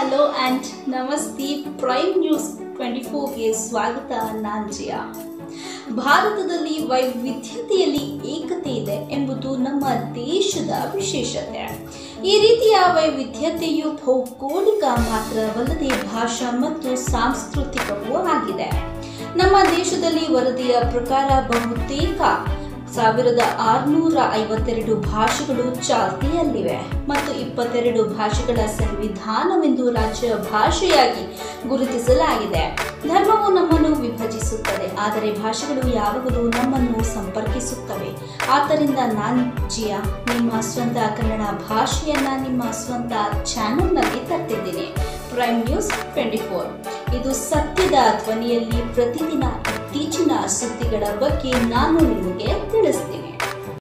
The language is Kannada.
ಹಲೋ ಆ್ಯಂಡ್ ನಮಸ್ತೆ. ಪ್ರೈಮ್ ನ್ಯೂಸ್ 24ಗೆ ಸ್ವಾಗತ. ನಾನು ಜಿಯಾ. ಭಾರತದಲ್ಲಿ ವೈವಿಧ್ಯತೆಯಲ್ಲಿ ಏಕತೆ ಇದೆ ಎಂಬುದು ನಮ್ಮ ದೇಶದ ವಿಶೇಷತೆ. ಈ ರೀತಿಯ ವೈವಿಧ್ಯತೆಯು ಭೌಗೋಳಿಕ ಮಾತ್ರವಲ್ಲದೆ ಭಾಷಾ ಮತ್ತು ಸಾಂಸ್ಕೃತಿಕವೂ ಆಗಿದೆ. ನಮ್ಮ ದೇಶದಲ್ಲಿ ವರದಿಯ ಪ್ರಕಾರ ಬಹುತೇಕ 1652 ಭಾಷೆಗಳು ಚಾಲ್ತಿಯಲ್ಲಿವೆ ಮತ್ತು 22 ಭಾಷೆಗಳ ಸಂವಿಧಾನವೆಂದು ರಾಜ್ಯ ಭಾಷೆಯಾಗಿ ಗುರುತಿಸಲಾಗಿದೆ. ಧರ್ಮವು ನಮ್ಮನ್ನು ವಿಭಜಿಸುತ್ತದೆ, ಆದರೆ ಭಾಷೆಗಳು ಯಾವಾಗಲೂ ನಮ್ಮನ್ನು ಸಂಪರ್ಕಿಸುತ್ತವೆ. ಆದ್ದರಿಂದ ನಾನು ಜಿಯಾ ನಿಮ್ಮ ಸ್ವಂತ ಕನ್ನಡ ಭಾಷೆಯನ್ನ ನಿಮ್ಮ ಸ್ವಂತ ಚಾನೆಲ್ನಲ್ಲಿ ತರ್ತಿದ್ದೀನಿ. ಪ್ರೈಮ್ ನ್ಯೂಸ್ 24 ಇದು ಸತ್ಯದ ಧ್ವನಿಯಲ್ಲಿ ಪ್ರತಿದಿನ ಇತ್ತೀಚಿನ ಸುದ್ದಿಗಳ ಬಗ್ಗೆ ನಾನು ನಿಮಗೆ ತಿಳಿಸ್ತೀನಿ.